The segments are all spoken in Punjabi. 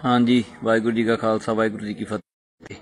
हाँ जी, वाहिगुरू जी का खालसा वाहिगुरू जी की फतेह।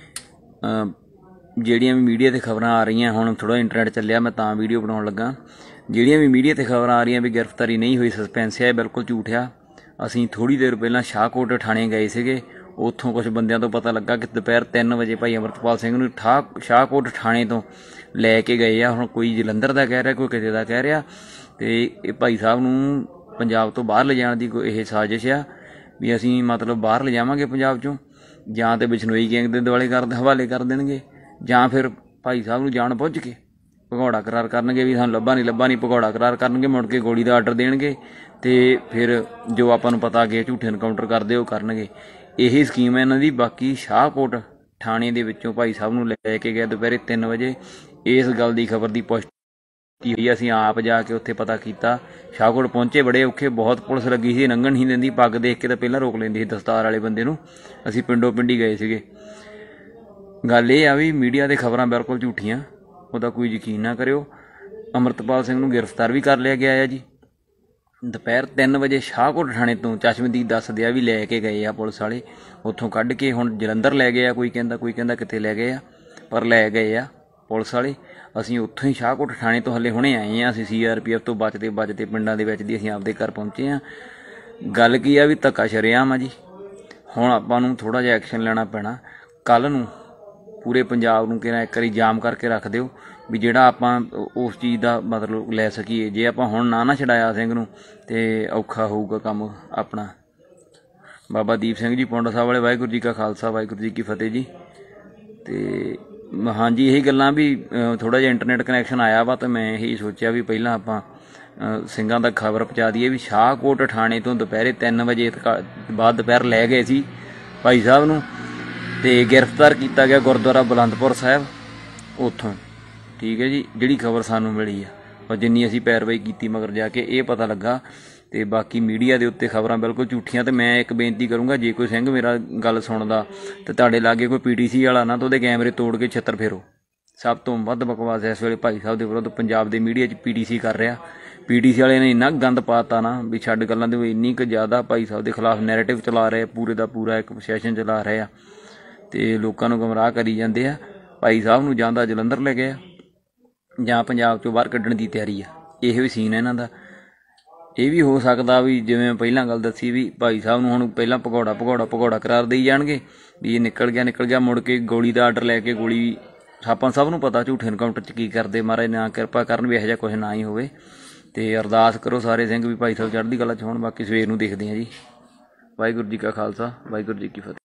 ਜਿਹੜੀਆਂ ਵੀ ਮੀਡੀਆ 'ਤੇ ਖਬਰਾਂ ਆ ਰਹੀਆਂ, ਹੁਣ ਥੋੜ੍ਹਾ ਇੰਟਰਨੈਟ ਚੱਲਿਆ, ਮੈਂ ਤਾਂ ਵੀਡੀਓ ਬਣਾਉਣ ਲੱਗਾ। ਜਿਹੜੀਆਂ ਵੀ ਮੀਡੀਆ 'ਤੇ ਖਬਰਾਂ ਆ ਰਹੀਆਂ ਵੀ ਗ੍ਰਿਫਤਾਰੀ ਨਹੀਂ ਹੋਈ, ਸਸਪੈਂਸ ਹੈ, ਇਹ ਬਿਲਕੁਲ ਝੂਠ ਆ। ਅਸੀਂ ਥੋੜ੍ਹੀ ਦੇਰ ਪਹਿਲਾਂ ਸ਼ਾਹਕੋਟ ਥਾਣੇ ਗਏ ਸੀਗੇ, ਉੱਥੋਂ ਕੁਝ ਬੰਦਿਆਂ ਤੋਂ ਪਤਾ ਲੱਗਾ ਕਿ ਦੁਪਹਿਰ 3 ਵਜੇ ਭਾਈ ਅਮਰਤਪਾਲ ਸਿੰਘ ਨੂੰ ਸ਼ਾਹਕੋਟ ਥਾਣੇ ਤੋਂ ਲੈ ਕੇ ਗਏ ਆ। ਹੁਣ ਕੋਈ ਜਲੰਧਰ ਦਾ ਕਹਿ ਰਿਹਾ, ਕੋਈ ਕਿਸੇ ਦਾ ਕਹਿ ਰਿਹਾ, ਅਤੇ ਇਹ ਭਾਈ ਸਾਹਿਬ ਨੂੰ ਪੰਜਾਬ ਤੋਂ ਬਾਹਰ ਲਿਜਾਣ ਦੀ ਕੋਈ ਇਹ ਸਾਜ਼ਿਸ਼ ਆ ਵੀ ਅਸੀਂ ਮਤਲਬ ਬਾਹਰ ਲਿਜਾਵਾਂਗੇ ਪੰਜਾਬ 'ਚੋਂ, ਜਾਂ ਤਾਂ ਬਿਸ਼ਨੋਈ ਗੈਂਗ ਦੇ ਹਵਾਲੇ ਕਰ ਦੇਣਗੇ, ਜਾਂ ਫਿਰ ਭਾਈ ਸਾਹਿਬ ਨੂੰ ਜਾਣ ਬੁੱਝ ਕੇ ਭਗੌੜਾ ਕਰਾਰ ਕਰਨਗੇ ਵੀ ਸਾਨੂੰ ਲੱਭਾ ਨਹੀਂ ਭਗੌੜਾ ਕਰਾਰ ਕਰਨਗੇ, ਮੁੜ ਕੇ ਗੋਲੀ ਦਾ ਆਰਡਰ ਦੇਣਗੇ ਅਤੇ ਫਿਰ ਜੋ ਆਪਾਂ ਨੂੰ ਪਤਾ ਅੱਗੇ ਝੂਠੇ ਐਨਕਾਊਂਟਰ ਕਰਦੇ ਉਹ ਕਰਨਗੇ। ਇਹੀ ਸਕੀਮ ਹੈ ਇਹਨਾਂ ਦੀ। ਬਾਕੀ ਸ਼ਾਹਕੋਟ ਥਾਣੇ ਦੇ ਵਿੱਚੋਂ ਭਾਈ ਸਾਹਿਬ ਨੂੰ ਲੈ ਕੇ ਗਏ ਦੁਪਹਿਰੇ 3 ਵਜੇ। ਇਸ ਗੱਲ ਦੀ ਖਬਰ ਦੀ ਪੁਸ਼ਟੀ ਹੋਈ, ਅਸੀਂ ਆਪ ਜਾ ਕੇ ਉੱਥੇ ਪਤਾ ਕੀਤਾ। ਸ਼ਾਹਕੋਟ ਪਹੁੰਚੇ, ਬੜੇ ਔਖੇ, ਬਹੁਤ ਪੁਲਿਸ ਲੱਗੀ ਸੀ, ਲੰਘਣ ਨਹੀਂ ਦਿੰਦੀ, ਪੱਗ ਦੇਖ ਕੇ ਤਾਂ ਪਹਿਲਾਂ ਰੋਕ ਲੈਂਦੀ ਸੀ ਦਸਤਾਰ ਵਾਲੇ ਬੰਦੇ ਨੂੰ। ਅਸੀਂ ਪਿੰਡੋਂ ਪਿੰਡੀ ਗਏ ਸੀਗੇ। ਗੱਲ ਇਹ ਆ ਵੀ ਮੀਡੀਆ 'ਤੇ ਖਬਰਾਂ ਬਿਲਕੁਲ ਝੂਠੀਆਂ, ਉਹਦਾ ਕੋਈ ਯਕੀਨ ਨਾ ਕਰਿਓ। ਅਮਰਤਪਾਲ ਸਿੰਘ ਨੂੰ ਗ੍ਰਿਫਤਾਰ ਵੀ ਕਰ ਲਿਆ ਗਿਆ ਹੈ ਜੀ। ਦੁਪਹਿਰ 3 ਵਜੇ ਸ਼ਾਹਕੋਟ ਥਾਣੇ ਤੋਂ ਚਸ਼ਮਦੀਦ ਦੱਸਦੇ ਆ ਵੀ ਲੈ ਕੇ ਗਏ ਆ ਪੁਲਿਸ ਵਾਲੇ, ਉੱਥੋਂ ਕੱਢ ਕੇ ਹੁਣ ਜਲੰਧਰ ਲੈ ਗਏ ਆ। ਕੋਈ ਕਹਿੰਦਾ ਕਿੱਥੇ ਲੈ ਗਏ ਆ, ਪਰ ਲੈ ਗਏ ਆ ਪੁਲਿਸ ਵਾਲੇ। ਅਸੀਂ ਉੱਥੋਂ ਹੀ ਸ਼ਾਹਕੋਟ ਥਾਣੇ ਤੋਂ ਹਲੇ ਹੁਣੇ ਆਏ ਹਾਂ। ਅਸੀਂ CRPF ਤੋਂ ਬਚਦੇ ਪਿੰਡਾਂ ਦੇ ਵਿੱਚ ਦੀ ਅਸੀਂ ਆਪਦੇ ਘਰ ਪਹੁੰਚੇ ਹਾਂ। ਗੱਲ ਕੀ ਆ ਵੀ ਧੱਕਾ ਸ਼ਰੇਆਮ ਆ ਜੀ। ਹੁਣ ਆਪਾਂ ਨੂੰ ਥੋੜ੍ਹਾ ਜਿਹਾ ਐਕਸ਼ਨ ਲੈਣਾ ਪੈਣਾ। ਕੱਲ੍ਹ ਨੂੰ ਪੂਰੇ ਪੰਜਾਬ ਨੂੰ ਕਿਹੜਾ ਇੱਕ ਵਾਰੀ ਜਾਮ ਕਰਕੇ ਰੱਖ ਦਿਓ ਵੀ ਜਿਹੜਾ ਆਪਾਂ ਉਸ ਚੀਜ਼ ਦਾ ਮਤਲਬ ਲੈ ਸਕੀਏ। ਜੇ ਆਪਾਂ ਹੁਣ ਨਾ ਛਡਾਇਆ ਸਿੰਘ ਨੂੰ ਤਾਂ ਔਖਾ ਹੋਊਗਾ ਕੰਮ ਆਪਣਾ। ਬਾਬਾ ਦੀਪ ਸਿੰਘ ਜੀ ਪੌਂਡਾ ਸਾਹਿਬ ਵਾਲੇ, ਵਾਹਿਗੁਰੂ ਜੀ ਕਾ ਖਾਲਸਾ ਵਾਹਿਗੁਰੂ ਜੀ ਕੀ ਫਤਿਹ ਜੀ। ਅਤੇ ਹਾਂਜੀ, ਇਹੀ ਗੱਲਾਂ ਵੀ ਥੋੜ੍ਹਾ ਜਿਹਾ ਇੰਟਰਨੈਟ ਕਨੈਕਸ਼ਨ ਆਇਆ ਵਾ, ਤਾਂ ਮੈਂ ਇਹੀ ਸੋਚਿਆ ਵੀ ਪਹਿਲਾਂ ਆਪਾਂ ਸਿੰਘਾਂ ਤੱਕ ਖਬਰ ਪਹੁੰਚਾ ਦਈਏ ਵੀ ਸ਼ਾਹਕੋਟ ਥਾਣੇ ਤੋਂ ਦੁਪਹਿਰੇ 3 ਵਜੇ ਬਾਅਦ ਦੁਪਹਿਰ ਲੈ ਗਏ ਸੀ ਭਾਈ ਸਾਹਿਬ ਨੂੰ, ਅਤੇ ਗ੍ਰਿਫਤਾਰ ਕੀਤਾ ਗਿਆ ਗੁਰਦੁਆਰਾ ਬੁਲੰਦਪੁਰ ਸਾਹਿਬ ਉੱਥੋਂ। ਠੀਕ ਹੈ ਜੀ, ਜਿਹੜੀ ਖਬਰ ਸਾਨੂੰ ਮਿਲੀ ਆ, ਔਰ ਜਿੰਨੀ ਅਸੀਂ ਪੈਰਵਾਈ ਕੀਤੀ ਮਗਰ ਜਾ ਕੇ ਇਹ ਪਤਾ ਲੱਗਾ। ਅਤੇ ਬਾਕੀ ਮੀਡੀਆ ਦੇ ਉੱਤੇ ਖਬਰਾਂ ਬਿਲਕੁਲ ਝੂਠੀਆਂ। ਅਤੇ ਮੈਂ ਇੱਕ ਬੇਨਤੀ ਕਰੂੰਗਾ, ਜੇ ਕੋਈ ਸਿੰਘ ਮੇਰਾ ਗੱਲ ਸੁਣਦਾ ਅਤੇ ਤੁਹਾਡੇ ਲਾਗੇ ਕੋਈ PTC ਵਾਲਾ ਨਾ, ਤਾਂ ਉਹਦੇ ਕੈਮਰੇ ਤੋੜ ਕੇ ਛਿੱਤਰ ਫੇਰੋ। ਸਭ ਤੋਂ ਵੱਧ ਬਕਵਾਸ ਇਸ ਵੇਲੇ ਭਾਈ ਸਾਹਿਬ ਦੇ ਵਿਰੁੱਧ ਪੰਜਾਬ ਦੇ ਮੀਡੀਆ 'ਚ PTC ਕਰ ਰਿਹਾ। PTC ਵਾਲਿਆਂ ਨੇ ਇੰਨਾ ਗੰਦ ਪਾਤਾ ਨਾ ਵੀ ਛੱਡ ਗੱਲਾਂ ਦੇ, ਇੰਨੀ ਕੁ ਜ਼ਿਆਦਾ ਭਾਈ ਸਾਹਿਬ ਦੇ ਖਿਲਾਫ ਨੈਰੇਟਿਵ ਚਲਾ ਰਹੇ, ਪੂਰੇ ਦਾ ਪੂਰਾ ਇੱਕ ਸੈਸ਼ਨ ਚਲਾ ਰਹੇ ਆ ਅਤੇ ਲੋਕਾਂ ਨੂੰ ਗੁੰਮਰਾਹ ਕਰੀ ਜਾਂਦੇ ਆ। ਭਾਈ ਸਾਹਿਬ ਨੂੰ ਜਾਂ ਤਾਂ ਜਲੰਧਰ ਲੈ ਗਏ ਆ, ਜਾਂ ਪੰਜਾਬ 'ਚੋਂ ਬਾਹਰ ਕੱਢਣ ਦੀ ਤਿਆਰੀ ਆ। ਇਹ ਵੀ ਸੀਨ ਹੈ ਇਹਨਾਂ ਦਾ। ਇਹ ਵੀ ਹੋ ਸਕਦਾ ਵੀ ਜਿਵੇਂ ਮੈਂ ਪਹਿਲਾਂ ਗੱਲ ਦੱਸੀ ਵੀ ਭਾਈ ਸਾਹਿਬ ਨੂੰ ਹੁਣ ਪਹਿਲਾਂ ਭਗੌੜਾ ਕਰਾਰ ਦੇਈ ਜਾਣਗੇ ਵੀ ਇਹ ਨਿਕਲ ਗਿਆ, ਮੁੜ ਕੇ ਗੋਲੀ ਦਾ ਆਰਡਰ ਲੈ ਕੇ ਗੋਲੀ। ਆਪਾਂ ਸਭ ਨੂੰ ਪਤਾ ਝੂਠੇ ਐਨਕਾਊਂਟਰ 'ਚ ਕੀ ਕਰਦੇ। ਮਹਾਰਾਜ ਨਾ ਕਿਰਪਾ ਕਰਨ ਵੀ ਇਹੋ ਜਿਹਾ ਕੁਛ ਨਾ ਹੀ ਹੋਵੇ। ਅਤੇ ਅਰਦਾਸ ਕਰੋ ਸਾਰੇ ਸਿੰਘ ਵੀ ਭਾਈ ਸਾਹਿਬ ਚੜ੍ਹਦੀ ਕਲਾ 'ਚ ਹੋਣ। ਬਾਕੀ ਸਵੇਰ ਨੂੰ ਦੇਖਦੇ ਹਾਂ ਜੀ। ਵਾਹਿਗੁਰੂ ਜੀ ਕਾ ਖਾਲਸਾ ਵਾਹਿਗੁਰੂ ਜੀ ਕੀ ਫਤਿਹ।